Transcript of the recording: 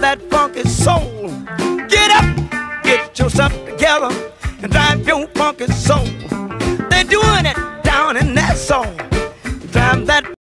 that funky soul. Get up, get yourself together, and drive your funky soul. They're doing it down in that soul.